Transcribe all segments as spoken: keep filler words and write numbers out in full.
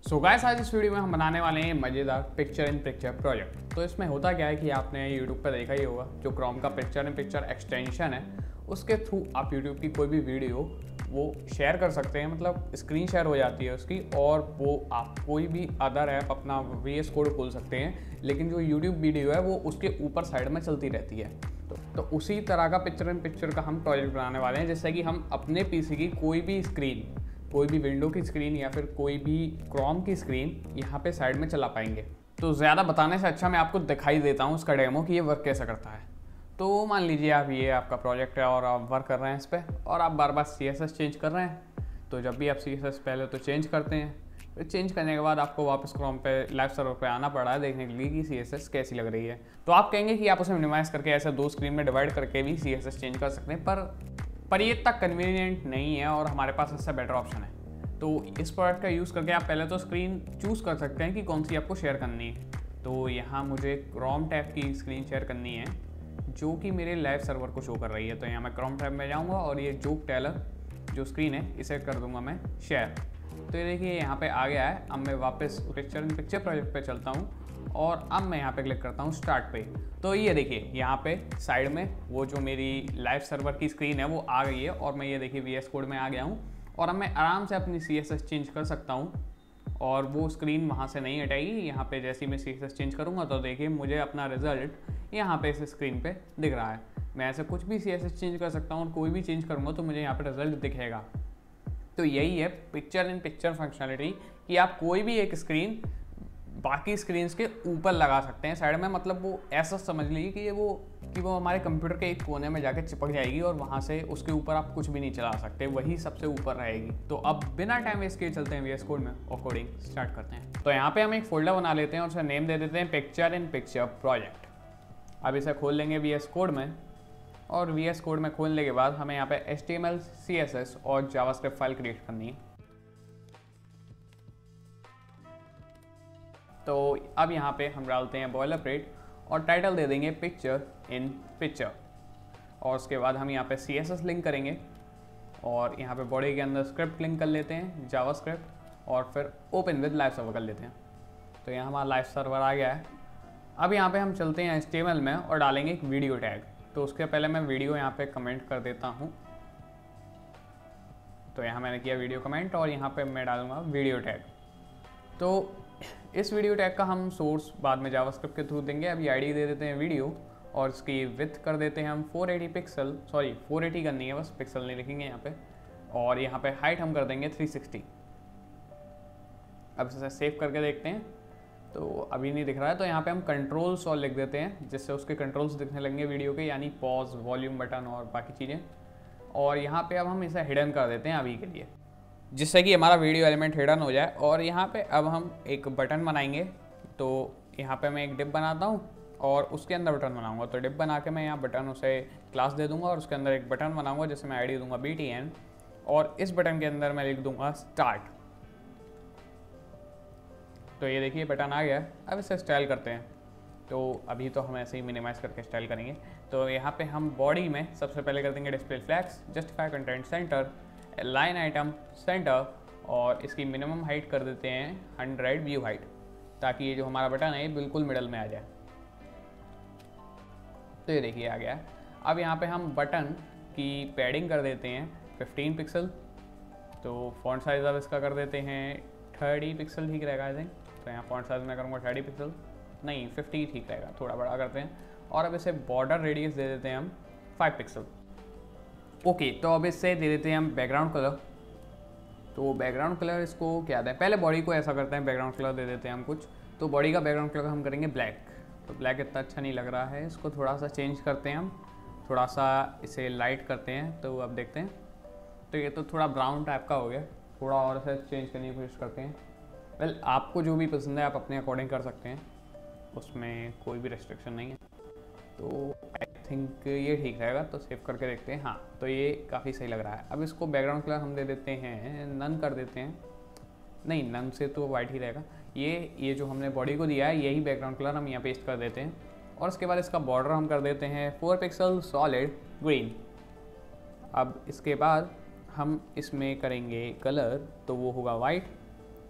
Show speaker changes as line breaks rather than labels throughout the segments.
So guys, आज इस video में हम बनाने वाले हैं मज़ेदार पिक्चर इन पिक्चर प्रोजेक्ट। तो इसमें होता क्या है कि आपने यूट्यूब पर देखा ही होगा, जो क्रोम का पिक्चर इन पिक्चर एक्सटेंशन है उसके थ्रू आप यूट्यूब की कोई भी वीडियो वो शेयर कर सकते हैं। मतलब स्क्रीन शेयर हो जाती है उसकी, और वो आप कोई भी अदर ऐप अपना वी एस कोड खोल सकते हैं, लेकिन जो यूट्यूब वीडियो है वो उसके ऊपर साइड में चलती रहती है। तो, तो उसी तरह का पिक्चर इन पिक्चर का हम प्रोजेक्ट बनाने वाले हैं, जिससे कि हम अपने पीसी की कोई भी स्क्रीन, कोई भी विंडो की स्क्रीन या फिर कोई भी क्रोम की स्क्रीन यहाँ पे साइड में चला पाएंगे। तो ज़्यादा बताने से अच्छा मैं आपको दिखाई देता हूँ उसका डेमो कि ये वर्क कैसे करता है। तो मान लीजिए आप ये आपका प्रोजेक्ट है और आप वर्क कर रहे हैं इस पर, और आप बार बार सी एस एस चेंज कर रहे हैं। तो जब भी आप सी एस एस पहले तो चेंज करते हैं, फिर चेंज करने के बाद आपको वापस क्रोम पे लाइव सर्वर पे आना पड़ा है देखने के लिए कि सी एस एस कैसी लग रही है। तो आप कहेंगे कि आप उसे मिनिमाइज़ करके ऐसे दो स्क्रीन में डिवाइड करके भी सी एस एस चेंज कर सकते हैं, पर पर ये इतना कन्वीनियंट नहीं है और हमारे पास इससे बेटर ऑप्शन है। तो इस प्रोडक्ट का यूज़ करके आप पहले तो स्क्रीन चूज़ कर सकते हैं कि कौन सी आपको शेयर करनी है। तो यहाँ मुझे क्रोम टैब की स्क्रीन शेयर करनी है जो कि मेरे लाइव सर्वर को शो कर रही है। तो यहाँ मैं क्रोम टैब में जाऊँगा और ये जोक टेलर जो स्क्रीन है इसे कर दूँगा मैं शेयर। तो ये देखिए यहाँ पे आ गया है। अब मैं वापस पिक्चर इन पिक्चर प्रोजेक्ट पे चलता हूँ और अब मैं यहाँ पे क्लिक करता हूँ स्टार्ट पे। तो ये देखिए यहाँ पे साइड में वो जो मेरी लाइव सर्वर की स्क्रीन है वो आ गई है, और मैं ये देखिए वी एस कोड में आ गया हूँ, और अब मैं आराम से अपनी सी एस एस चेंज कर सकता हूँ और वो स्क्रीन वहाँ से नहीं हटेगी। यहाँ पे जैसे ही मैं सी एस एस चेंज करूँगा तो देखिए मुझे अपना रिजल्ट यहाँ पे इस स्क्रीन पे दिख रहा है। मैं ऐसे कुछ भी सी एस एस चेंज कर सकता हूँ और कोई भी चेंज करूँगा तो मुझे यहाँ पे रिजल्ट दिखेगा। तो यही है पिक्चर इन पिक्चर फंक्शनलिटी कि आप कोई भी एक स्क्रीन बाकी स्क्रीन्स के ऊपर लगा सकते हैं साइड में। मतलब वो ऐसा समझ लीजिए कि ये वो कि वो हमारे कंप्यूटर के एक कोने में जाके चिपक जाएगी और वहाँ से उसके ऊपर आप कुछ भी नहीं चला सकते, वही सबसे ऊपर रहेगी। तो अब बिना टाइम वेस्ट किए चलते हैं वी एस कोड में और कोडिंग स्टार्ट करते हैं। तो यहाँ पे हम एक फोल्डर बना लेते हैं और उसे नेम दे देते हैं पिक्चर इन पिक्चर प्रोजेक्ट। अब इसे खोल लेंगे वी एस कोड में, और वी एस कोड में खोलने के बाद हमें यहाँ पे H T M L, C S S और जावास्क्रिप्ट फाइल क्रिएट करनी है। तो अब यहाँ पे हम डालते हैं बॉयलरप्लेट और टाइटल दे देंगे पिक्चर इन पिक्चर, और उसके बाद हम यहाँ पे सी एस एस लिंक करेंगे और यहाँ पे बॉडी के अंदर स्क्रिप्ट लिंक कर लेते हैं जावास्क्रिप्ट, और फिर ओपन विद लाइव सर्वर कर लेते हैं। तो यहाँ हमारा लाइव सर्वर आ गया है। अब यहाँ पे हम चलते हैं एच टी एम एल में और डालेंगे एक वीडियो टैग। तो उसके पहले मैं वीडियो यहाँ पे कमेंट कर देता हूँ। तो यहाँ मैंने किया वीडियो कमेंट और यहाँ पे मैं डालूंगा वीडियो टैग। तो इस वीडियो टैग का हम सोर्स बाद में जावास्क्रिप्ट के थ्रू देंगे। अभी आईडी दे देते हैं वीडियो, और इसकी विड्थ कर देते हैं हम four eighty pixel, sorry four eighty करनी है बस, पिक्सल नहीं लिखेंगे यहाँ पे। और यहाँ पे हाइट हम कर देंगे थ्री सिक्सटी। अब इसे सेव करके देखते हैं। तो अभी नहीं दिख रहा है, तो यहाँ पे हम कंट्रोल्स और लिख देते हैं जिससे उसके कंट्रोल्स दिखने लगेंगे वीडियो के, यानी पॉज, वॉल्यूम बटन और बाकी चीज़ें। और यहाँ पे अब हम इसे हिडन कर देते हैं अभी के लिए, जिससे कि हमारा वीडियो एलिमेंट हिडन हो जाए। और यहाँ पे अब हम एक बटन बनाएंगे। तो यहाँ पे मैं एक डिप बनाता हूँ और उसके अंदर बटन बनाऊँगा। तो डिप बना के मैं यहाँ बटन उसे क्लास दे दूँगा और उसके अंदर एक बटन बनाऊँगा जिससे मैं आई डी दूँगा बी टी एन, और इस बटन के अंदर मैं लिख दूँगा स्टार्ट। तो ये देखिए बटन आ गया। अब इसे स्टाइल करते हैं। तो अभी तो हम ऐसे ही मिनिमाइज़ करके स्टाइल करेंगे। तो यहाँ पे हम बॉडी में सबसे पहले कर देंगे display flags, justify content centre, line item centre, और इसकी मिनिमम हाइट कर देते हैं हंड्रेड व्यू हाइट, ताकि ये जो हमारा बटन है ये बिल्कुल मिडल में आ जाए। तो ये देखिए आ गया। अब यहाँ पे हम बटन की पैडिंग कर देते हैं फिफ्टीन पिक्सल। तो फॉन्ट साइज अब इसका कर देते हैं थर्टी पिक्सल, ठीक रहेगा आई थिंक। तो यहाँ फॉन्ट साइज में करूँगा थर्टी पिक्सल, नहीं फिफ्टी ठीक रहेगा, थोड़ा बड़ा करते हैं। और अब इसे बॉर्डर रेडियस दे देते हैं हम फाइव पिक्सल। ओके, तो अब इससे दे देते हैं हम बैकग्राउंड कलर। तो बैकग्राउंड कलर इसको क्या दें, पहले बॉडी को ऐसा करते हैं, बैकग्राउंड कलर दे देते हैं हम कुछ। तो बॉडी का बैकग्राउंड कलर हम करेंगे ब्लैक। तो ब्लैक इतना अच्छा नहीं लग रहा है, इसको थोड़ा सा चेंज करते हैं हम, थोड़ा सा इसे लाइट करते हैं। तो अब देखते हैं, तो ये तो थोड़ा ब्राउन टाइप का हो गया, थोड़ा और इसे चेंज करने की कोशिश करते हैं। वेल well, आपको जो भी पसंद है आप अपने अकॉर्डिंग कर सकते हैं, उसमें कोई भी रेस्ट्रिक्शन नहीं है। तो आई थिंक ये ठीक रहेगा। तो सेव करके देखते हैं। हाँ, तो ये काफ़ी सही लग रहा है। अब इसको बैकग्राउंड कलर हम दे देते हैं, नन कर देते हैं। नहीं, नन से तो वाइट ही रहेगा। ये ये जो हमने बॉडी को दिया है यही बैकग्राउंड कलर हम यहाँ पेस्ट कर देते हैं। और उसके बाद इसका बॉर्डर हम कर देते हैं फोर पिक्सल सॉलिड ग्रीन। अब इसके बाद हम इसमें करेंगे कलर, तो वो होगा वाइट।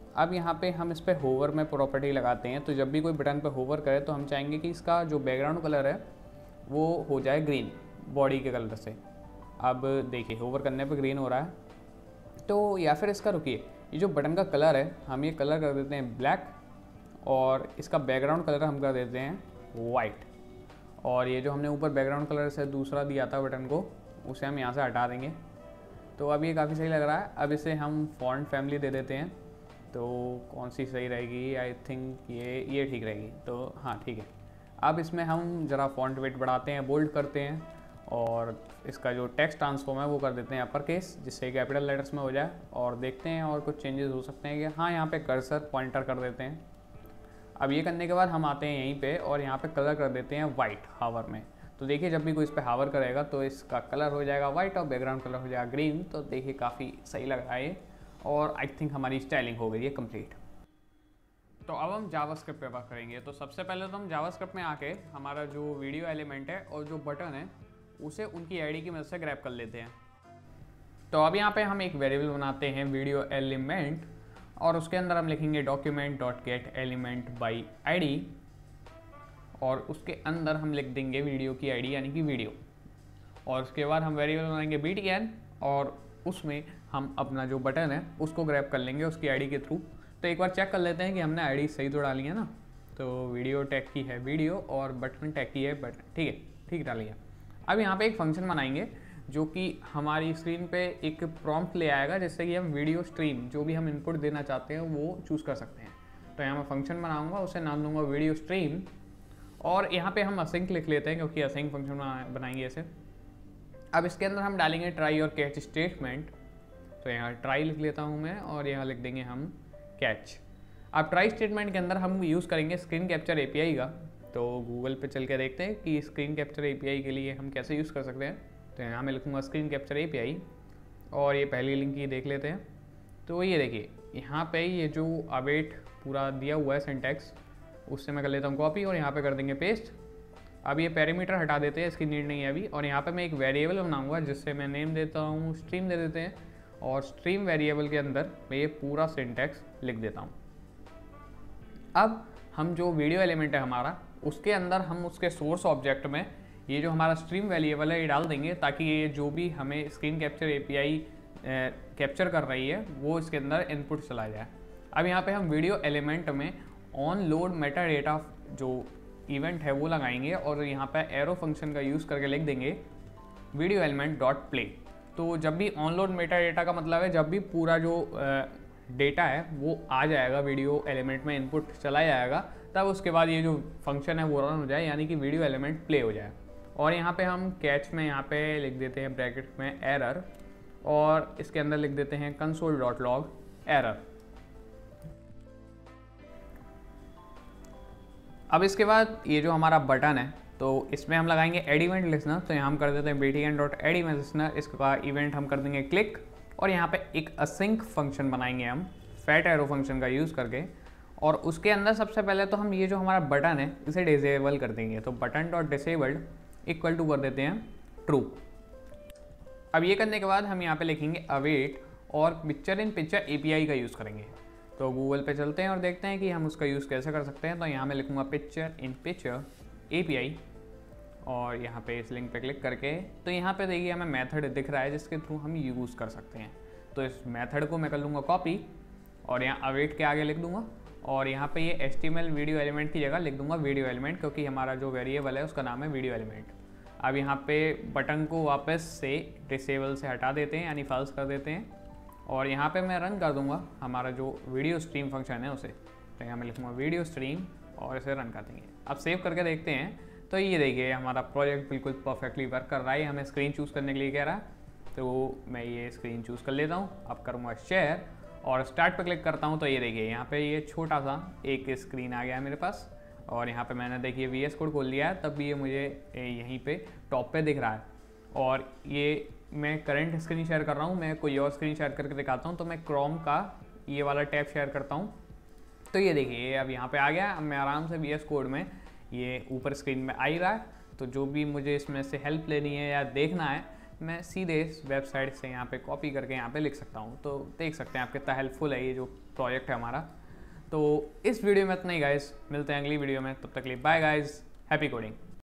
अब यहाँ पे हम इस पर होवर में प्रॉपर्टी लगाते हैं, तो जब भी कोई बटन पे होवर करे तो हम चाहेंगे कि इसका जो बैकग्राउंड कलर है वो हो जाए ग्रीन बॉडी के कलर से। अब देखिए होवर करने पे ग्रीन हो रहा है, तो या फिर इसका रुकिए, ये जो बटन का कलर है हम ये कलर कर देते हैं ब्लैक और इसका बैकग्राउंड कलर हम कर देते हैं वाइट। और ये जो हमने ऊपर बैकग्राउंड कलर से दूसरा दिया था बटन को, उसे हम यहाँ से हटा देंगे। तो अब ये काफ़ी सही लग रहा है। अब इसे हम फॉन्ट फैमिली दे देते हैं, तो कौन सी सही रहेगी, आई थिंक ये ये ठीक रहेगी। तो हाँ ठीक है। अब इसमें हम ज़रा फॉन्ट वेट बढ़ाते हैं, बोल्ड करते हैं और इसका जो टेक्स्ट ट्रांसफॉर्म है वो कर देते हैं अपर केस, जिससे कैपिटल लेटर्स में हो जाए। और देखते हैं और कुछ चेंजेस हो सकते हैं कि हाँ, यहाँ पे कर्सर पॉइंटर कर देते हैं। अब ये करने के बाद हम आते हैं यहीं पे और यहाँ पे कलर कर देते हैं वाइट हावर में। तो देखिए जब भी कोई इस पर हावर करेगा तो इसका कलर हो जाएगा वाइट और बैकग्राउंड कलर हो जाएगा ग्रीन। तो देखिए काफ़ी सही लग रहा है ये, और आई थिंक हमारी स्टाइलिंग हो गई है कंप्लीट। तो अब हम जावास्क्रिप्ट पे वर्क करेंगे। तो सबसे पहले तो हम जावास्क्रिप्ट में आके हमारा जो वीडियो एलिमेंट है और जो बटन है उसे उनकी आईडी की मदद से ग्रैब कर लेते हैं। तो अब यहाँ पे हम एक वेरिएबल बनाते हैं वीडियो एलिमेंट, और उसके अंदर हम लिखेंगे document dot get element by ID, और उसके अंदर हम लिख देंगे वीडियो की आईडी यानी कि वीडियो। और उसके बाद हम वेरिएबल बनाएंगे बी टी एन, और उसमें हम अपना जो बटन है उसको ग्रैब कर लेंगे उसकी आईडी के थ्रू। तो एक बार चेक कर लेते हैं कि हमने आईडी सही तो डाली है ना। तो वीडियो टैग की है वीडियो और बटन टैग की है बटन, ठीक है, ठीक डाली है। अब यहाँ पे एक फंक्शन बनाएंगे जो कि हमारी स्क्रीन पे एक प्रॉम्प्ट ले आएगा, जिससे कि हम वीडियो स्ट्रीम जो भी हम इनपुट देना चाहते हैं वो चूज़ कर सकते हैं। तो यहाँ मैं फंक्शन बनाऊंगा, उसे नाम दूंगा वीडियो स्ट्रीम, और यहाँ पे हम असिंक लिख लेते हैं क्योंकि असिंक फंक्शन बनाएंगे ऐसे। अब इसके अंदर हम डालेंगे ट्राई और कैच स्टेटमेंट। तो यहाँ ट्राई लिख लेता हूँ मैं, और यहाँ लिख देंगे हम कैच। अब ट्राई स्टेटमेंट के अंदर हम यूज़ करेंगे स्क्रीन कैप्चर एपीआई का। तो गूगल पे चल के देखते हैं कि स्क्रीन कैप्चर एपीआई के लिए हम कैसे यूज़ कर सकते हैं। तो यहाँ मैं लिखूँगा स्क्रीन कैप्चर एपीआई, और ये पहली लिंक ही देख लेते हैं। तो ये देखिए यहाँ पे ये जो अवेट पूरा दिया हुआ है सिंटैक्स, उससे मैं कर लेता हूँ कॉपी और यहाँ पे कर देंगे पेस्ट। अब ये पैरामीटर हटा देते हैं, इसकी नीड नहीं है अभी। और यहाँ पे मैं एक वेरिएबल बनाऊँगा जिससे मैं नेम देता हूँ स्ट्रीम दे देते हैं, और स्ट्रीम वेरिएबल के अंदर मैं ये पूरा सिंटैक्स लिख देता हूँ। अब हम जो वीडियो एलिमेंट है हमारा, उसके अंदर हम उसके सोर्स ऑब्जेक्ट में ये जो हमारा स्ट्रीम वेरिएबल है ये डाल देंगे, ताकि ये जो भी हमें स्क्रीन कैप्चर एपीआई कैप्चर कर रही है वो इसके अंदर इनपुट चला जाए। अब यहाँ पे हम वीडियो एलिमेंट में ऑन लोड मेटा डेटा जो इवेंट है वो लगाएंगे, और यहाँ पे एरो फंक्शन का यूज़ करके लिख देंगे वीडियो एलिमेंट डॉट प्ले। तो जब भी ऑन लोड मेटा डेटा का मतलब है जब भी पूरा जो डेटा है वो आ जाएगा वीडियो एलिमेंट में, इनपुट चला जाएगा, तब उसके बाद ये जो फंक्शन है वो रन हो जाए, यानी कि वीडियो एलिमेंट प्ले हो जाए। और यहाँ पे हम कैच में यहाँ पे लिख देते हैं ब्रैकेट में एरर, और इसके अंदर लिख देते हैं कंसोल डॉट लॉग एरर। अब इसके बाद ये जो हमारा बटन है तो इसमें हम लगाएंगे एड इवेंट लिसनर। तो यहाँ हम कर देते हैं B T N dot add event listener, इसका इवेंट हम कर देंगे क्लिक, और यहाँ पे एक असिंक फंक्शन बनाएंगे हम फैट एरो फंक्शन का यूज़ करके। और उसके अंदर सबसे पहले तो हम ये जो हमारा बटन है इसे डिसेबल कर देंगे। तो button dot disabled equal to कर देते हैं ट्रू। अब ये करने के बाद हम यहाँ पे लिखेंगे अवेट, और पिक्चर इन पिक्चर एपीआई का यूज़ करेंगे। तो गूगल पे चलते हैं और देखते हैं कि हम उसका यूज़ कैसे कर सकते हैं। तो यहाँ मैं लिखूँगा पिक्चर इन पिक्चर एपीआई, और यहाँ पे इस लिंक पे क्लिक करके तो यहाँ पे देखिए हमें मेथड दिख रहा है जिसके थ्रू हम यूज़ कर सकते हैं। तो इस मेथड को मैं कर लूँगा कॉपी, और यहाँ अवेट के आगे लिख दूँगा, और यहाँ पे ये H T M L video element की जगह लिख दूँगा वीडियो एलिमेंट, क्योंकि हमारा जो वेरिएबल है उसका नाम है वीडियो एलिमेंट। अब यहाँ पे बटन को वापस से डिसेबल से हटा देते हैं, यानी फॉल्स कर देते हैं, और यहाँ पे मैं रन कर दूँगा हमारा जो वीडियो स्ट्रीम फंक्शन है उसे। तो यहाँ मैं लिखूँगा वीडियो स्ट्रीम, और इसे रन कर देंगे। अब सेव करके देखते हैं, तो ये देखिए हमारा प्रोजेक्ट बिल्कुल परफेक्टली वर्क कर रहा है। हमें स्क्रीन चूज़ करने के लिए कह रहा है, तो मैं ये स्क्रीन चूज़ कर लेता हूँ। अब करूँगा शेयर और स्टार्ट पर क्लिक करता हूँ, तो ये देखिए यहाँ पे ये छोटा सा एक स्क्रीन आ गया है मेरे पास, और यहाँ पे मैंने देखिए वी एस कोड खोल लिया है, तब भी ये मुझे यहीं पे टॉप पे दिख रहा है। और ये मैं करंट स्क्रीन शेयर कर रहा हूँ, मैं कोई और स्क्रीन शेयर करके दिखाता हूँ। तो मैं क्रोम का ये वाला टैब शेयर करता हूँ, तो ये देखिए अब यहाँ पे आ गया। अब मैं आराम से वी एस कोड में ये ऊपर स्क्रीन में आ ही रहा है। तो जो भी मुझे इसमें से हेल्प लेनी है या देखना है मैं सीधे इस वेबसाइट से यहाँ पे कॉपी करके यहाँ पे लिख सकता हूँ। तो देख सकते हैं आप कितना हेल्पफुल है ये जो प्रोजेक्ट है हमारा। तो इस वीडियो में इतना ही गाइस, मिलते हैं अगली वीडियो में, तब तक के लिए बाय गाइस, हैप्पी कोडिंग।